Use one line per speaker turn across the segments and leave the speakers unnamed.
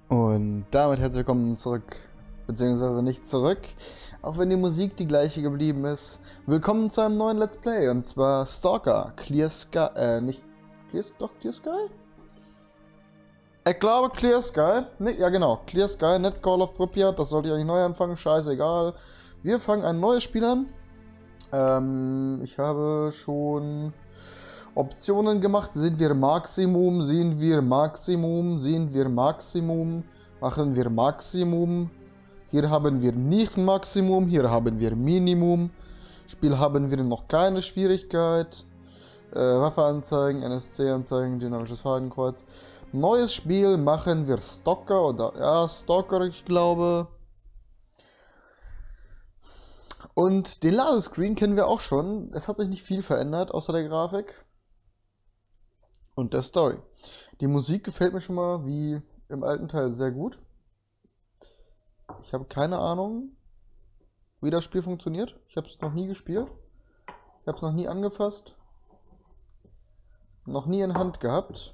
Und damit herzlich willkommen zurück, beziehungsweise nicht zurück, auch wenn die Musik die gleiche geblieben ist. Willkommen zu einem neuen Let's Play, und zwar Stalker, Clear Sky, nicht, Clear Sky? Ich glaube Clear Sky, ne, ja genau, Clear Sky, nicht Call of Pripyat, das sollte ich eigentlich neu anfangen, scheißegal. Wir fangen ein neues Spiel an. Ich habe schon Optionen gemacht. Sind wir Maximum, machen wir Maximum. Hier haben wir nicht Maximum, hier haben wir Minimum. Spiel haben wir noch keine Schwierigkeit. Waffe anzeigen, NSC anzeigen, dynamisches Fadenkreuz. Neues Spiel machen wir Stalker oder ja, Stalker, ich glaube. Und den Ladescreen kennen wir auch schon. Es hat sich nicht viel verändert, außer der Grafik und der Story. Die Musik gefällt mir schon mal wie im alten Teil sehr gut. Ich habe keine Ahnung, wie das Spiel funktioniert. Ich habe es noch nie gespielt. Ich habe es noch nie angefasst. Noch nie in Hand gehabt.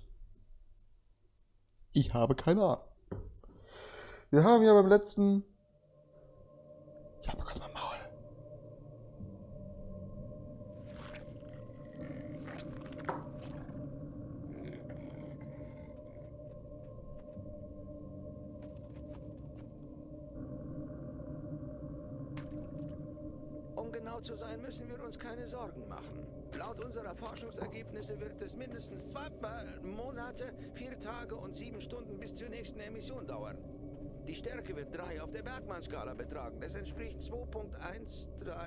Ich habe keine Ahnung. Wir haben ja beim letzten... Ich habe kurz mein Maul.
Um genau zu sein, müssen wir uns keine Sorgen machen. Laut unserer Forschungsergebnisse wird es mindestens 2 Monate, 4 Tage und 7 Stunden bis zur nächsten Emission dauern. Die Stärke wird 3 auf der Bergmann-Skala betragen. Das entspricht 2.13.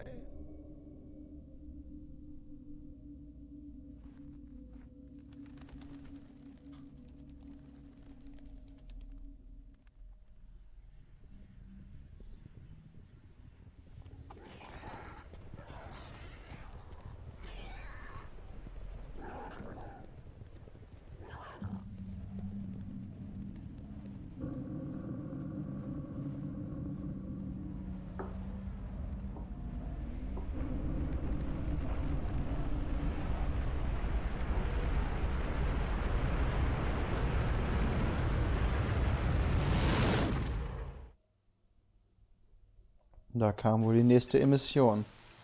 Da kam wohl die nächste Emission.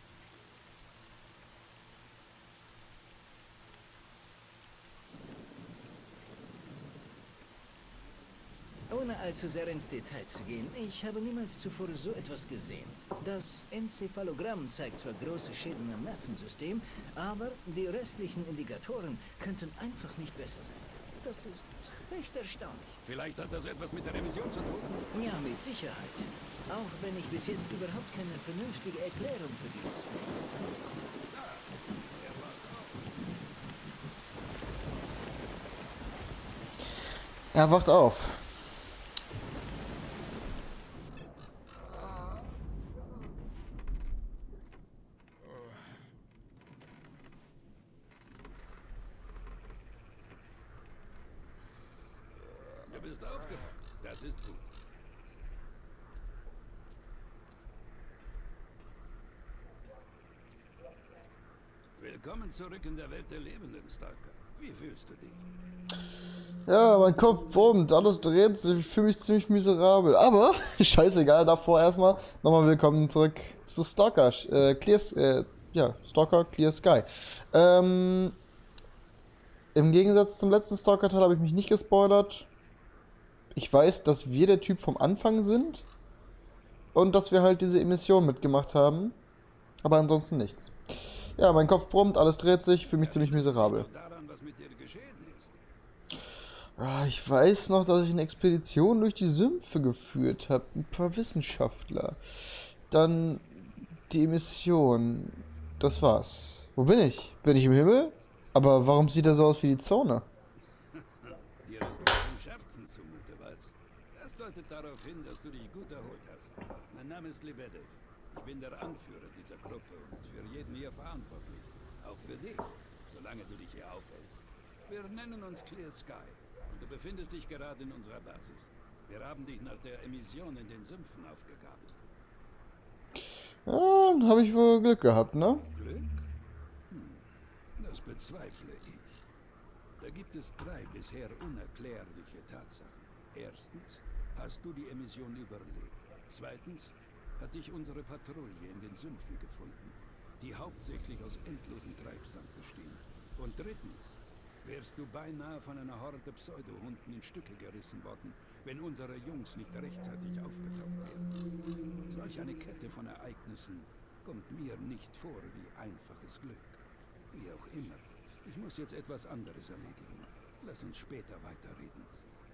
Ohne allzu sehr ins Detail zu gehen, ich habe niemals zuvor so etwas gesehen. Das Enzephalogramm zeigt zwar große Schäden am Nervensystem, aber die restlichen Indikatoren könnten einfach nicht besser sein. Das ist höchst erstaunlich.
Vielleicht hat das etwas mit der Emission zu tun?
Ja, mit Sicherheit. Auch wenn ich bis jetzt überhaupt keine vernünftige Erklärung für dieses
Er wacht auf.
Du bist aufgewacht. Das ist gut. Willkommen zurück in der Welt der Lebenden, Stalker. Wie fühlst du dich?
Ja, mein Kopf brummt, alles dreht sich, ich fühle mich ziemlich miserabel. Aber, scheißegal, davor erstmal nochmal willkommen zurück zu Stalker, Stalker Clear Sky. Im Gegensatz zum letzten Stalker-Teil habe ich mich nicht gespoilert. Ich weiß, dass wir der Typ vom Anfang sind und dass wir halt diese Emission mitgemacht haben, aber ansonsten nichts. Ja, mein Kopf brummt, alles dreht sich, fühle mich ziemlich miserabel.
Daran, was mit dir geschehen ist.
Ja, ich weiß noch, dass ich eine Expedition durch die Sümpfe geführt habe. Ein paar Wissenschaftler. Dann die Emission. Das war's. Wo bin ich? Bin ich im Himmel? Aber warum sieht er so aus wie die Zone?
Dir ist nicht zum Scherzen zumute, was? Das deutet darauf hin, dass du dich gut erholt hast. Mein Name ist Lebedev. Ich bin der Anführer dieser Gruppe und für jeden hier verantwortlich. Auch für dich, solange du dich hier aufhältst. Wir nennen uns Clear Sky und du befindest dich gerade in unserer Basis. Wir haben dich nach der Emission in den Sümpfen aufgegabelt.
Ja, dann habe ich wohl Glück gehabt, ne?
Glück? Das bezweifle ich. Da gibt es 3 bisher unerklärliche Tatsachen. Erstens hast du die Emission überlebt. Zweitens hat dich unsere Patrouille in den Sümpfen gefunden, die hauptsächlich aus endlosen Treibsand bestehen. Und drittens wärst du beinahe von einer Horde Pseudohunden in Stücke gerissen worden, wenn unsere Jungs nicht rechtzeitig aufgetaucht wären. Solch eine Kette von Ereignissen kommt mir nicht vor wie einfaches Glück. Wie auch immer. Ich muss jetzt etwas anderes erledigen. Lass uns später weiterreden.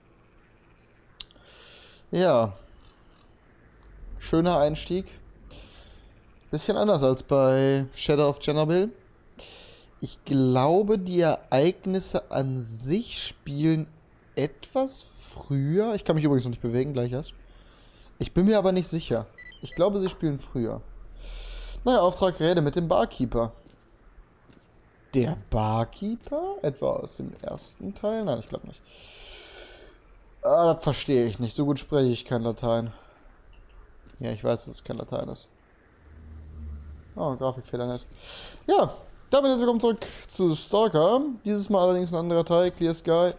Ja. Schöner Einstieg. Bisschen anders als bei Shadow of Chernobyl. Ich glaube, die Ereignisse an sich spielen etwas früher. Ich kann mich übrigens noch nicht bewegen, gleich erst. Ich bin mir aber nicht sicher. Ich glaube, sie spielen früher. Naja, Auftrag, rede mit dem Barkeeper. Der Barkeeper? Etwa aus dem ersten Teil? Nein, ich glaube nicht. Ah, das verstehe ich nicht. So gut spreche ich kein Latein. Ja, ich weiß, dass es kein Latein ist. Oh, Grafikfehler nicht. Ja, damit jetzt willkommen zurück zu Stalker. Dieses Mal allerdings ein anderer Teil, Clear Sky.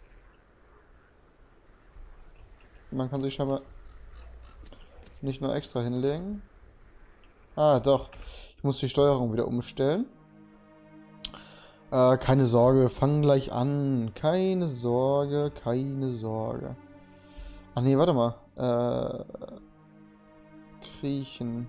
Man kann sich scheinbar nicht nur extra hinlegen. Ah, doch. Ich muss die Steuerung wieder umstellen. Keine Sorge, wir fangen gleich an. Keine Sorge, keine Sorge. Ach nee, warte mal. Kriechen.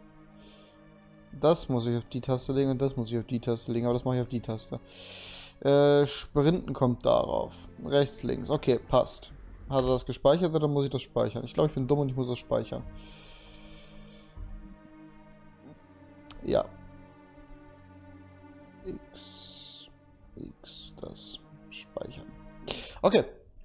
Das muss ich auf die Taste legen und das muss ich auf die Taste legen, aber das mache ich auf die Taste. Sprinten kommt darauf. Rechts, links. Okay, passt. Hat er das gespeichert oder muss ich das speichern? Ich glaube, ich bin dumm und ich muss das speichern. Ja. X, das speichern. Okay.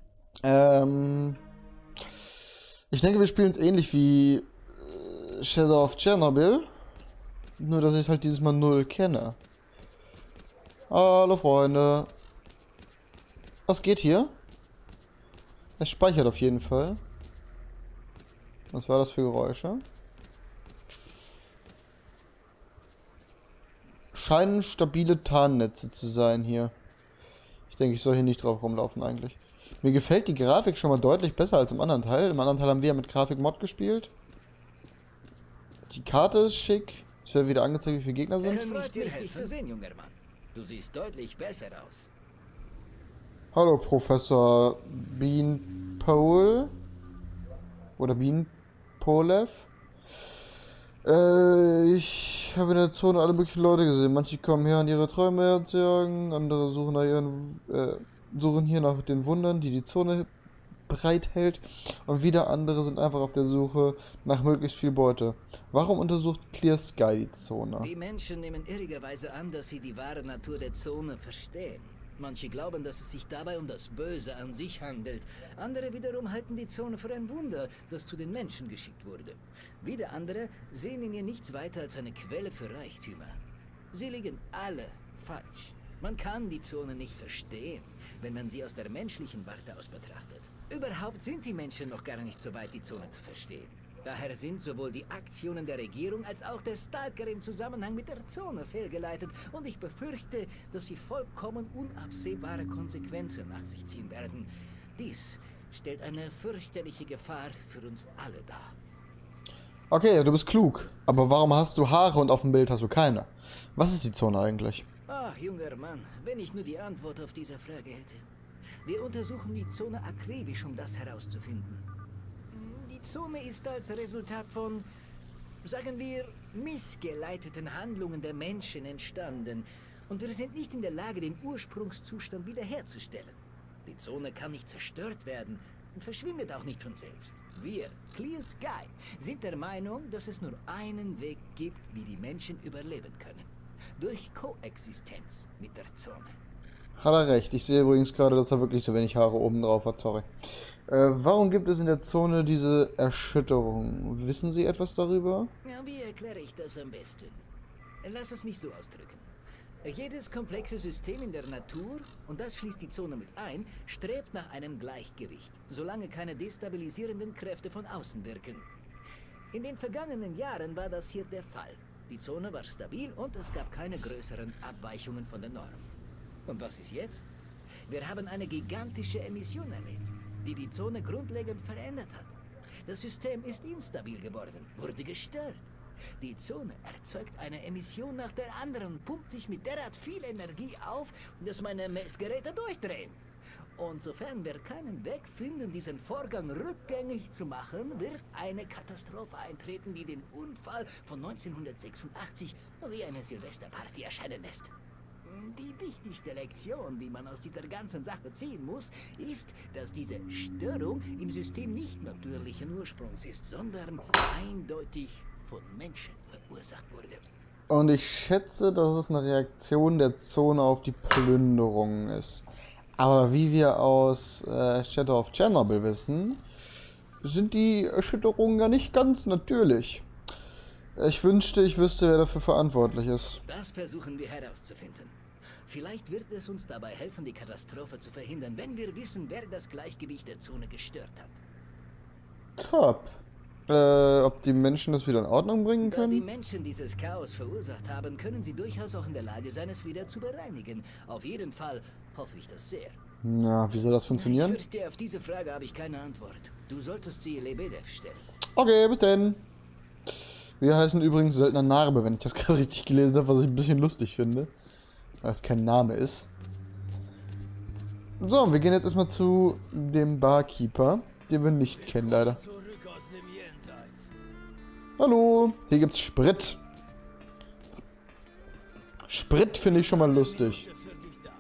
Ich denke, wir spielen es ähnlich wie Shadow of Chernobyl. Nur, dass ich halt dieses Mal 0 kenne. Hallo, Freunde. Was geht hier? Es speichert auf jeden Fall. Was war das für Geräusche? Scheinen stabile Tarnnetze zu sein hier. Ich denke, ich soll hier nicht drauf rumlaufen eigentlich. Mir gefällt die Grafik schon mal deutlich besser als im anderen Teil. Im anderen Teil haben wir ja mit Grafikmod gespielt. Die Karte ist schick. Es wird wieder angezeigt, wie viele Gegner sind.
Es freut mich, dich zu sehen, junger Mann. Du siehst deutlich besser aus.
Hallo, Professor Beanpole. Oder Beanpolev. Ich habe in der Zone alle möglichen Leute gesehen. Manche kommen her, an ihre Träume herzujagen. Andere suchen hier nach den Wundern, die die Zone bereithält. Und wieder andere sind einfach auf der Suche nach möglichst viel Beute. Warum untersucht Clear Sky die Zone?
Die Menschen nehmen irrigerweise an, dass sie die wahre Natur der Zone verstehen. Manche glauben, dass es sich dabei um das Böse an sich handelt. Andere wiederum halten die Zone für ein Wunder, das zu den Menschen geschickt wurde. Wieder andere sehen in ihr nichts weiter als eine Quelle für Reichtümer. Sie liegen alle falsch. Man kann die Zone nicht verstehen, wenn man sie aus der menschlichen Warte aus betrachtet. Überhaupt sind die Menschen noch gar nicht so weit, die Zone zu verstehen. Daher sind sowohl die Aktionen der Regierung als auch der Stalker im Zusammenhang mit der Zone fehlgeleitet und ich befürchte, dass sie vollkommen unabsehbare Konsequenzen nach sich ziehen werden. Dies stellt eine fürchterliche Gefahr für uns alle dar.
Okay, du bist klug. Aber warum hast du Haare und auf dem Bild hast du keine? Was ist die Zone eigentlich?
Ach, junger Mann, wenn ich nur die Antwort auf diese Frage hätte. Wir untersuchen die Zone akribisch, um das herauszufinden. Die Zone ist als Resultat von, sagen wir, missgeleiteten Handlungen der Menschen entstanden. Und wir sind nicht in der Lage, den Ursprungszustand wiederherzustellen. Die Zone kann nicht zerstört werden und verschwindet auch nicht von selbst. Wir, Clear Sky, sind der Meinung, dass es nur einen Weg gibt, wie die Menschen überleben können. Durch Koexistenz mit der Zone.
Hat er recht. Ich sehe übrigens gerade, dass er wirklich so wenig Haare oben drauf hat. Sorry. Warum gibt es in der Zone diese Erschütterung? Wissen Sie etwas darüber?
Ja, wie erkläre ich das am besten? Lass es mich so ausdrücken. Jedes komplexe System in der Natur, und das schließt die Zone mit ein, strebt nach einem Gleichgewicht, solange keine destabilisierenden Kräfte von außen wirken. In den vergangenen Jahren war das hier der Fall. Die Zone war stabil und es gab keine größeren Abweichungen von der Norm. Und was ist jetzt? Wir haben eine gigantische Emission erlebt. die die Zone grundlegend verändert hat. Das System ist instabil geworden, wurde gestört. Die Zone erzeugt eine Emission nach der anderen, pumpt sich mit derart viel Energie auf, dass meine Messgeräte durchdrehen. Und sofern wir keinen Weg finden, diesen Vorgang rückgängig zu machen, wird eine Katastrophe eintreten, die den Unfall von 1986 wie eine Silvesterparty erscheinen lässt. Die wichtigste Lektion, die man aus dieser ganzen Sache ziehen muss, ist, dass diese Störung im System nicht natürlichen Ursprungs ist, sondern eindeutig von Menschen verursacht wurde.
Und ich schätze, dass es eine Reaktion der Zone auf die Plünderung ist. Aber wie wir aus Shadow of Chernobyl wissen, sind die Erschütterungen ja nicht ganz natürlich. Ich wünschte, ich wüsste, wer dafür verantwortlich ist.
Das versuchen wir herauszufinden. Vielleicht wird es uns dabei helfen, die Katastrophe zu verhindern, wenn wir wissen, wer das Gleichgewicht der Zone gestört hat.
Top. Ob die Menschen das wieder in Ordnung bringen
Da die
können?
Menschen dieses Chaos verursacht haben, können sie durchaus auch in der Lage sein, es wieder zu bereinigen. Auf jeden Fall hoffe ich das sehr.
Ja, wie soll das
Ich
funktionieren?
fürchte, auf diese Frage habe ich keine Antwort. Du solltest sie Lebedev stellen.
Okay, bis denn. Wir heißen übrigens Söldner Narbe, wenn ich das gerade richtig gelesen habe, was ich ein bisschen lustig finde. Weil es kein Name ist. So, wir gehen jetzt erstmal zu dem Barkeeper, den wir nicht kennen, leider.
Zurück aus dem Jenseits.
Hallo, hier gibt's Sprit. Sprit finde ich schon mal lustig.
Für dich da.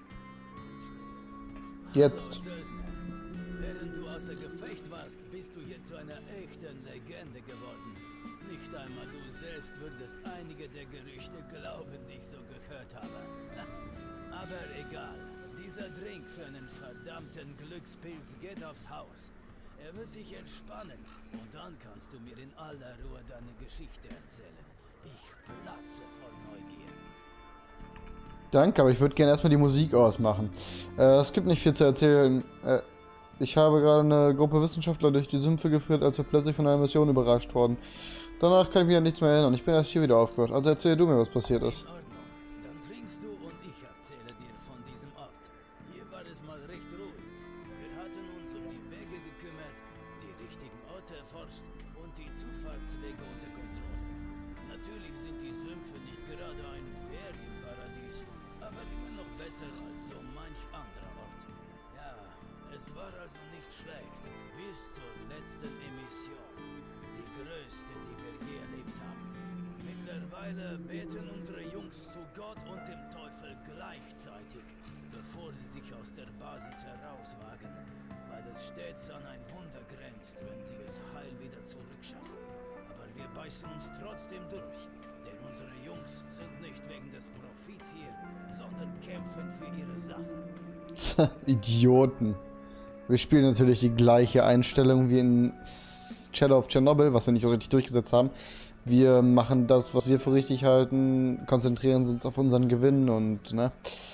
Jetzt.
Söldner, während du außer Gefecht warst, bist du hier zu einer echten Legende geworden. Nicht einmal du selbst würdest einige der Gerüchte glauben, die ich so gehört habe. Aber egal. Dieser Drink für einen verdammten Glückspilz geht aufs Haus. Er wird dich entspannen und dann kannst du mir in aller Ruhe deine Geschichte erzählen. Ich platze vor Neugier.
Danke, aber ich würde gerne erstmal die Musik ausmachen. Es gibt nicht viel zu erzählen. Ich habe gerade eine Gruppe Wissenschaftler durch die Sümpfe geführt, als wir plötzlich von einer Mission überrascht wurden. Danach kann ich mich an nichts mehr erinnern. Ich bin erst hier wieder aufgehört. Also erzähl du mir, was passiert ist.
In Ordnung. Dann trinkst du und ich erzähle dir von diesem Ort. Hier war es mal recht ruhig. Wir hatten uns um die Wege gekümmert, die richtigen Orte erforscht und die Zufahrtswege unter Kontrolle. Natürlich sind die Sümpfe nicht gerade ein Ferienparadies, aber immer noch besser als so manch anderer Ort. Ja, es war also nicht schlecht, bis zur letzten Emission. Die größte, die wir je erlebt haben. Mittlerweile beten unsere Jungs zu Gott und dem Teufel gleichzeitig, bevor sie sich aus der Basis herauswagen, weil es stets an ein Wunder grenzt, wenn sie es heil wieder zurückschaffen. Aber wir beißen uns trotzdem durch, denn unsere Jungs sind nicht wegen des Profits hier, sondern kämpfen für ihre Sache.
Idioten. Wir spielen natürlich die gleiche Einstellung wie in Shadow of Chernobyl, was wir nicht so richtig durchgesetzt haben. Wir machen das, was wir für richtig halten, konzentrieren uns auf unseren Gewinn und, ne.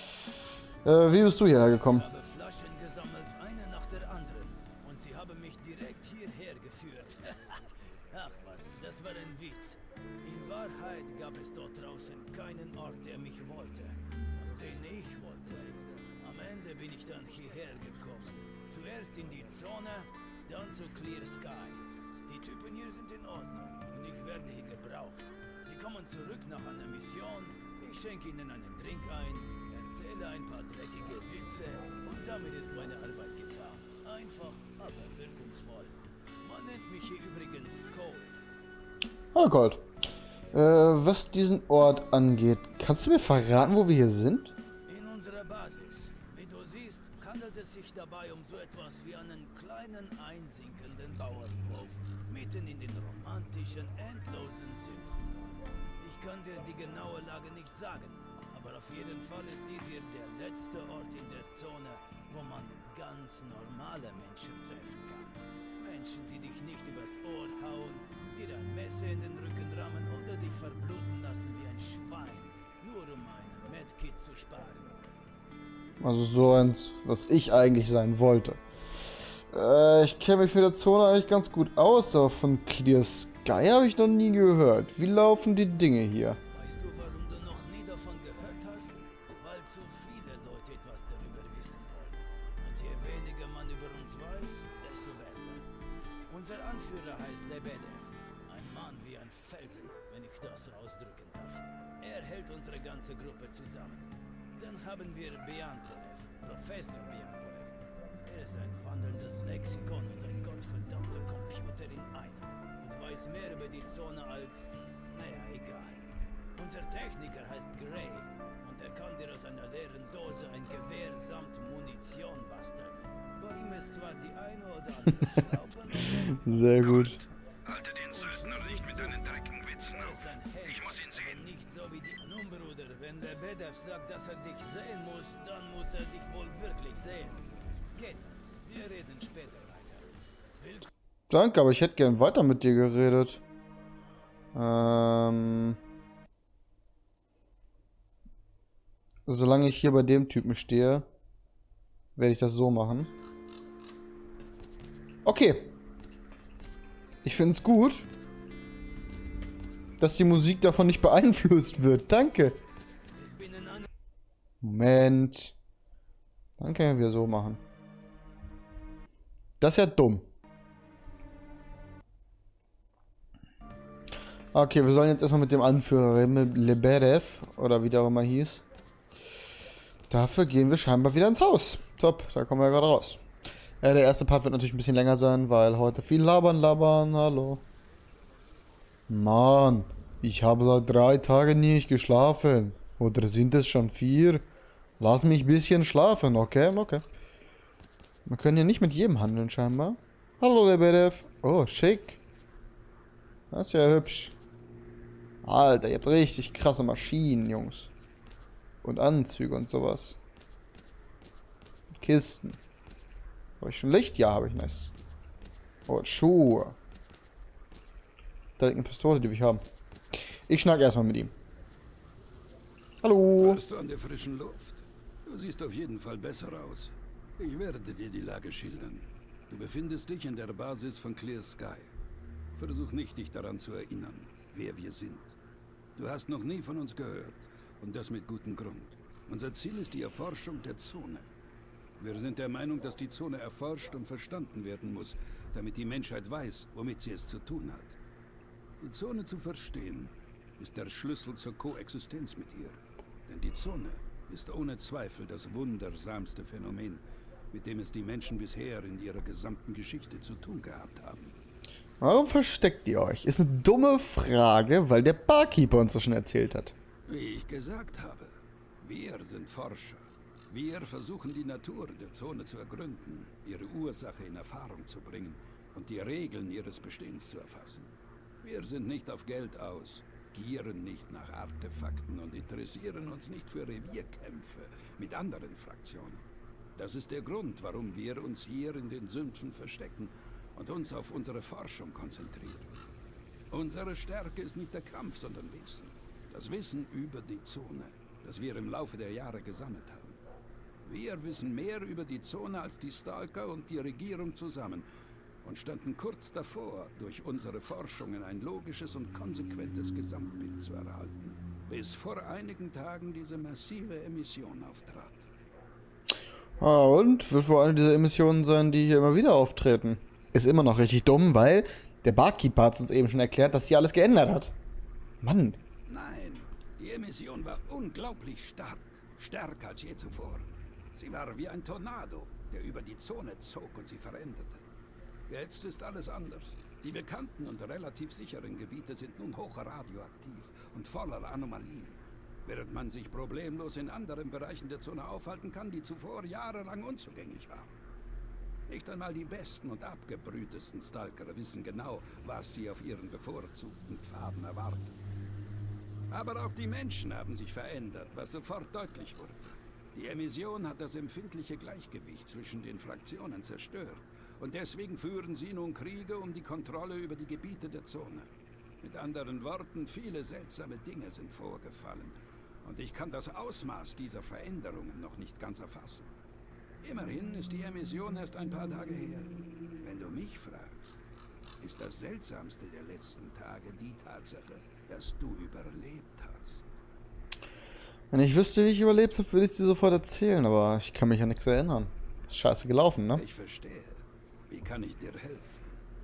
Wie bist du hierher gekommen?
Ich habe Flaschen gesammelt, eine nach der anderen, und sie haben mich direkt hierher geführt. Ach was, das war ein Witz. In Wahrheit gab es dort draußen keinen Ort, der mich wollte, und den ich wollte. Am Ende bin ich dann hierher gekommen. Zuerst in die Zone, dann zu Clear Sky. Die Typen hier sind in Ordnung und ich werde hier gebraucht. Sie kommen zurück nach einer Mission, ich schenke ihnen einen Drink ein, erzähle ein paar dreckige Witze und damit ist meine Arbeit getan. Einfach, aber wirkungsvoll. Man nennt mich hier übrigens Cole.
Hallo Colt. Was diesen Ort angeht, kannst du mir verraten, wo wir hier sind?
In unserer Basis. Wie du siehst, handelt es sich dabei um so etwas wie einen kleinen einsinkenden Bauernhof, mitten in den romantischen, endlosen Sümpfen. Ich kann dir die genaue Lage nicht sagen, aber auf jeden Fall ist dies hier der letzte Ort in der Zone, wo man ganz normale Menschen treffen kann. Menschen, die dich nicht übers Ohr hauen, dir ein Messer in den Rücken rammen oder dich verbluten lassen wie ein Schwein, nur um einen Medkit zu sparen.
Also so eins, was ich eigentlich sein wollte. Ich kenne mich mit der Zone eigentlich ganz gut aus, aber von Clear Sky habe ich noch nie gehört. Wie laufen die Dinge hier?
Weißt du, warum du noch nie davon gehört hast? Weil zu viele Leute etwas darüber wissen wollen. Und je weniger man über uns weiß, heißt Lebedev. Ein Mann wie ein Felsen, wenn ich das ausdrücken darf. Er hält unsere ganze Gruppe zusammen. Dann haben wir Bianpolev, Professor Bianpolev. Er ist ein wandelndes Lexikon und ein gottverdammter Computer in einem. Und weiß mehr über die Zone als... naja, egal. Unser Techniker heißt Gray. Und er kann dir aus einer leeren Dose ein Gewehr samt Munition basteln. Bei ihm ist zwar die eine oder andere Schraube noch...
Sehr gut.
Halte den Söldner nicht mit deinen dreckigen Witzen auf. Ich muss ihn sehen.
Nicht so wie die... Nun, Bruder, wenn Lebedev sagt, dass er dich sehen muss, dann muss er dich wohl wirklich sehen. Geht. Wir reden später weiter.
Danke, aber ich hätte gern weiter mit dir geredet. Solange ich hier bei dem Typen stehe, werde ich das so machen. Okay. Ich finde es gut, dass die Musik davon nicht beeinflusst wird. Danke. Moment. Dann können wir so machen. Das ist ja dumm. Okay, wir sollen jetzt erstmal mit dem Anführer reden, mit Lebedev, oder wie der auch immer hieß. Dafür gehen wir scheinbar wieder ins Haus. Top, da kommen wir ja gerade raus. Der erste Part wird natürlich ein bisschen länger sein, weil heute viel labern, hallo. Mann, ich habe seit 3 Tagen nicht geschlafen. Oder sind es schon 4? Lass mich ein bisschen schlafen, okay? Okay. Wir können ja nicht mit jedem handeln, scheinbar. Hallo, Lebedev. Oh, schick. Das ist ja hübsch. Alter, ihr habt richtig krasse Maschinen, Jungs. Und Anzüge und sowas. Und Kisten. Habe ich schon Licht? Ja, habe ich. Nice. Oh, Schuhe. Da liegt eine Pistole, die will ich haben. Ich schnack erstmal mit ihm. Hallo.
Bist du an der frischen Luft? Du siehst auf jeden Fall besser aus. Ich werde dir die Lage schildern. Du befindest dich in der Basis von Clear Sky. Versuch nicht, dich daran zu erinnern, wer wir sind. Du hast noch nie von uns gehört. Und das mit gutem Grund. Unser Ziel ist die Erforschung der Zone. Wir sind der Meinung, dass die Zone erforscht und verstanden werden muss, damit die Menschheit weiß, womit sie es zu tun hat. Die Zone zu verstehen, ist der Schlüssel zur Koexistenz mit ihr. Denn die Zone ist ohne Zweifel das wundersamste Phänomen, mit dem es die Menschen bisher in ihrer gesamten Geschichte zu tun gehabt haben.
Warum versteckt ihr euch? Ist eine dumme Frage, weil der Barkeeper uns das schon erzählt hat.
Wie ich gesagt habe, wir sind Forscher. Wir versuchen die Natur der Zone zu ergründen, ihre Ursache in Erfahrung zu bringen und die Regeln ihres Bestehens zu erfassen. Wir sind nicht auf Geld aus, gieren nicht nach Artefakten und interessieren uns nicht für Revierkämpfe mit anderen Fraktionen. Das ist der Grund, warum wir uns hier in den Sümpfen verstecken und uns auf unsere Forschung konzentrieren. Unsere Stärke ist nicht der Kampf, sondern Wissen. Das Wissen über die Zone, das wir im Laufe der Jahre gesammelt haben. Wir wissen mehr über die Zone als die Stalker und die Regierung zusammen und standen kurz davor, durch unsere Forschungen ein logisches und konsequentes Gesamtbild zu erhalten, bis vor einigen Tagen diese massive Emission auftrat.
Ah, und? Wird wohl eine dieser Emissionen sein, die hier immer wieder auftreten. Ist immer noch richtig dumm, weil der Barkeeper hat uns eben schon erklärt, dass sich alles geändert hat. Mann.
Nein, die Emission war unglaublich stark. Stärker als je zuvor. Sie war wie ein Tornado, der über die Zone zog und sie veränderte. Jetzt ist alles anders. Die bekannten und relativ sicheren Gebiete sind nun hoch radioaktiv und voller Anomalien. Während man sich problemlos in anderen Bereichen der Zone aufhalten kann, die zuvor jahrelang unzugänglich waren. Nicht einmal die besten und abgebrühtesten Stalker wissen genau, was sie auf ihren bevorzugten Pfaden erwarten. Aber auch die Menschen haben sich verändert, was sofort deutlich wurde. Die Emission hat das empfindliche Gleichgewicht zwischen den Fraktionen zerstört. Und deswegen führen sie nun Kriege um die Kontrolle über die Gebiete der Zone. Mit anderen Worten, viele seltsame Dinge sind vorgefallen. Und ich kann das Ausmaß dieser Veränderungen noch nicht ganz erfassen. Immerhin ist die Emission erst ein paar Tage her. Wenn du mich fragst, ist das Seltsamste der letzten Tage die Tatsache, dass du überlebt hast.
Wenn ich wüsste, wie ich überlebt habe, würde ich es dir sofort erzählen, aber ich kann mich an nichts erinnern. Ist scheiße gelaufen, ne?
Ich verstehe. Wie kann ich dir helfen?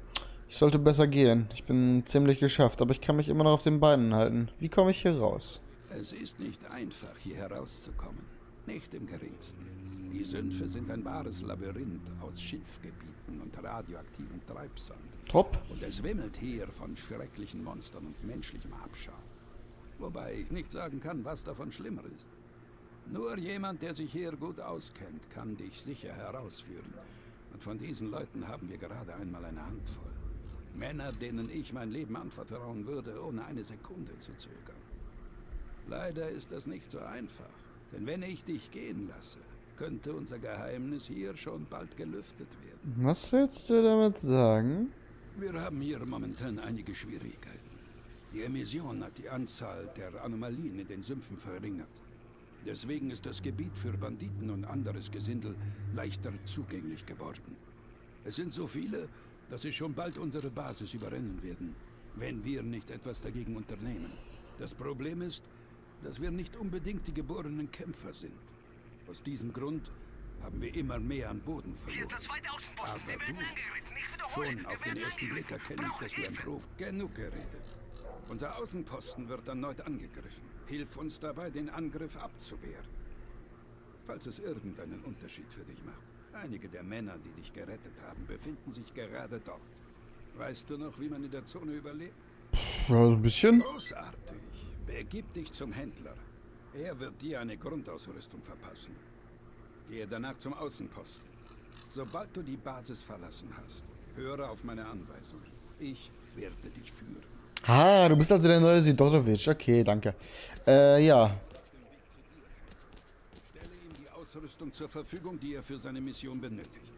Ich sollte besser gehen. Ich bin ziemlich geschafft, aber ich kann mich immer noch auf den Beinen halten. Wie komme ich hier raus?
Es ist nicht einfach, hier herauszukommen. Nicht im geringsten. Die Sümpfe sind ein wahres Labyrinth aus Schilfgebieten und radioaktivem Treibsand.
Top.
Und es wimmelt hier von schrecklichen Monstern und menschlichem Abschaum. Wobei ich nicht sagen kann, was davon schlimmer ist. Nur jemand, der sich hier gut auskennt, kann dich sicher herausführen. Und von diesen Leuten haben wir gerade einmal eine Handvoll. Männer, denen ich mein Leben anvertrauen würde, ohne eine Sekunde zu zögern. Leider ist das nicht so einfach. Denn wenn ich dich gehen lasse, könnte unser Geheimnis hier schon bald gelüftet werden.
Was willst du damit sagen?
Wir haben hier momentan einige Schwierigkeiten. Die Emission hat die Anzahl der Anomalien in den Sümpfen verringert. Deswegen ist das Gebiet für Banditen und anderes Gesindel leichter zugänglich geworden. Es sind so viele, dass sie schon bald unsere Basis überrennen werden, wenn wir nicht etwas dagegen unternehmen. Das Problem ist, dass wir nicht unbedingt die geborenen Kämpfer sind. Aus diesem Grund haben wir immer mehr an Boden verloren. Aber du, schon auf den ersten Blick erkenne ich, dass du ein Profi. Genug geredet. Unser Außenposten wird erneut angegriffen. Hilf uns dabei, den Angriff abzuwehren. Falls es irgendeinen Unterschied für dich macht. Einige der Männer, die dich gerettet haben, befinden sich gerade dort. Weißt du noch, wie man in der Zone überlebt?
Ja, ein bisschen.
Großartig. Begib dich zum Händler. Er wird dir eine Grundausrüstung verpassen. Gehe danach zum Außenposten. Sobald du die Basis verlassen hast, höre auf meine Anweisung. Ich werde dich führen.
Ah, du bist also der neue Sidorovic. Okay, danke. Ja.
Stelle ihm die Ausrüstung zur Verfügung, die er für seine Mission benötigt.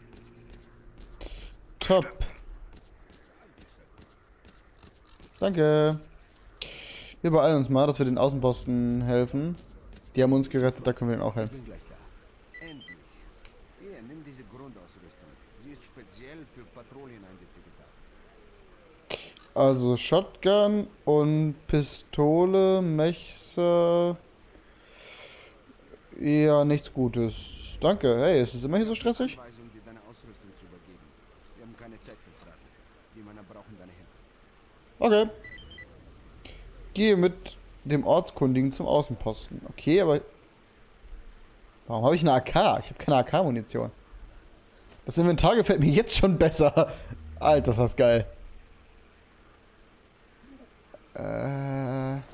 Top. Danke. Wir beeilen uns mal, dass wir den Außenposten helfen. Die haben uns gerettet, da können wir denen auch helfen.
Bin gleich da. Endlich. Hier, nimm diese Grundausrüstung. Sie ist speziell für Patrouilleneinsätze gedacht.
Also Shotgun und Pistole, Messer. Ja, nichts Gutes. Danke. Hey, ist es immer hier so stressig?
Anweisung, dir deine Ausrüstung zu übergeben. Wir haben keine Zeit für Fragen. Die Männer brauchen deine Hilfe.
Okay. Gehe mit dem Ortskundigen zum Außenposten. Okay, aber... Warum habe ich eine AK? Ich habe keine AK-Munition. Das Inventar gefällt mir jetzt schon besser. Alter, ist das geil. Kann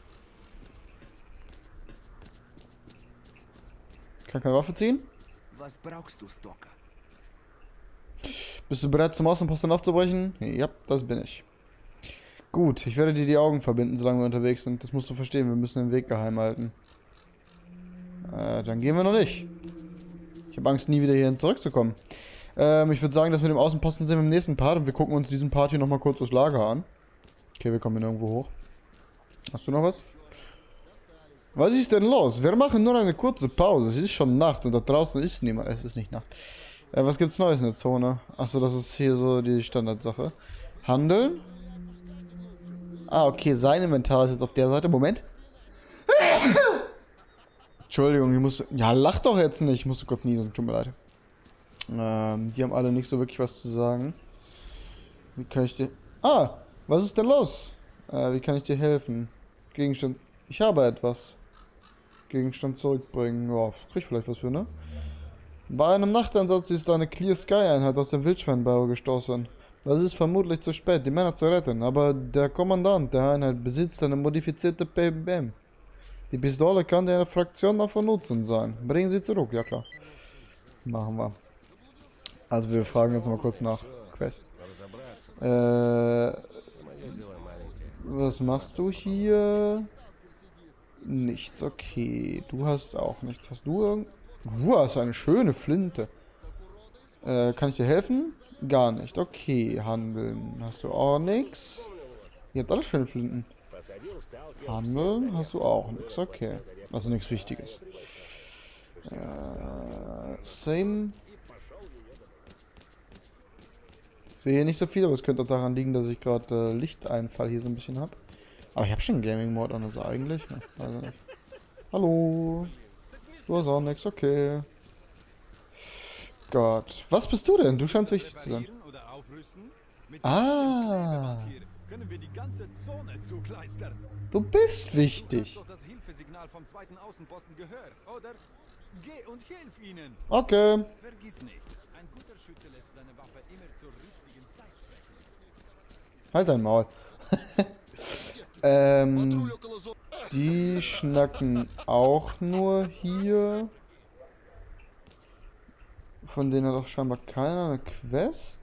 keine Waffe ziehen?
Was brauchst du, Stalker?
Bist du bereit, zum Außenposten aufzubrechen? Ja, das bin ich. Gut, ich werde dir die Augen verbinden, solange wir unterwegs sind. Das musst du verstehen, wir müssen den Weg geheim halten. Dann gehen wir noch nicht. Ich habe Angst, nie wieder hierhin zurückzukommen. Ich würde sagen, dass mit dem Außenposten sind wir im nächsten Part und wir gucken uns diesen Part hier nochmal kurz das Lager an. Okay, wir kommen hier nirgendwo hoch. Hast du noch was? Was ist denn los? Wir machen nur eine kurze Pause. Es ist schon Nacht und da draußen ist niemand. Es ist nicht Nacht. Was gibt's Neues in der Zone? Achso, das ist hier so die Standardsache. Handeln. Ah, okay, sein Inventar ist jetzt auf der Seite. Moment. Entschuldigung, ich musste... Ja, lach doch jetzt nicht. Ich musste kurz niesen. Tut mir leid. Die haben alle nicht so wirklich was zu sagen. Wie kann ich dir... Ah, was ist denn los? Wie kann ich dir helfen? Gegenstand... Ich habe etwas. Gegenstand zurückbringen. Ja, krieg ich vielleicht was für, ne? Bei einem Nachteinsatz ist eine Clear Sky Einheit aus dem Wildschweinbau gestoßen. Das ist vermutlich zu spät, die Männer zu retten, aber der Kommandant der Einheit besitzt eine modifizierte PBM. Die Pistole kann der Fraktion noch von Nutzen sein. Bringen Sie zurück, ja klar. Machen wir. Also wir fragen jetzt mal kurz nach Quest. Was machst du hier? Nichts, okay. Du hast auch nichts. Hast du irgend... Du hast eine schöne Flinte. Kann ich dir helfen? Gar nicht. Okay, handeln. Hast du auch nichts? Ihr habt alle schöne Flinten. Handeln hast du auch nichts. Okay. Also nichts Wichtiges. Same. Ich sehe hier nicht so viel, aber es könnte auch daran liegen, dass ich gerade Lichteinfall hier so ein bisschen habe. Aber ich habe schon einen Gaming-Mode an, also eigentlich. Ne? Also nicht. Hallo. Du hast auch nichts, okay. Gott. Was bist du denn? Du scheinst wichtig zu sein.
Mit
Ah.
hier können wir die ganze Zone zukleistern.
Du bist
Du
wichtig.
hast doch das Hilfesignal vom zweiten Außenposten gehört, oder? Geh und hilf ihnen.
Okay.
Vergiss nicht, ein guter Schütze lässt seine Waffe immer zur richtigen Zeit sprechen.
Halt dein Maul. Die schnacken auch nur hier. Von denen hat auch scheinbar keiner eine Quest.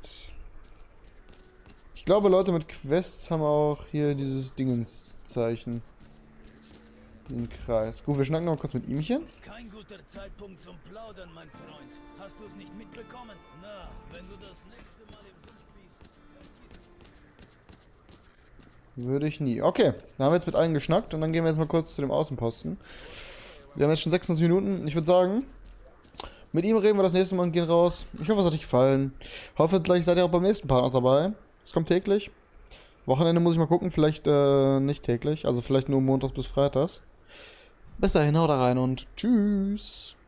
Ich glaube, Leute mit Quests haben auch hier dieses Dingenszeichen. Den Kreis. Gut, wir schnacken noch kurz mit ihmchen.
Kein guter Zeitpunkt zum Plaudern, mein Freund. Hast du es nicht mitbekommen? Na, wenn du das nächste Mal im Sumpf bist, vergiss es.
Würde ich nie. Okay, dann haben wir jetzt mit allen geschnackt und dann gehen wir jetzt mal kurz zu dem Außenposten. Wir haben jetzt schon 26 Minuten. Ich würde sagen, mit ihm reden wir das nächste Mal und gehen raus. Ich hoffe, es hat euch gefallen. Hoffentlich seid ihr auch beim nächsten Part noch dabei. Es kommt täglich. Wochenende muss ich mal gucken, vielleicht nicht täglich. Also vielleicht nur montags bis freitags. Bis dahin, haut rein und tschüss.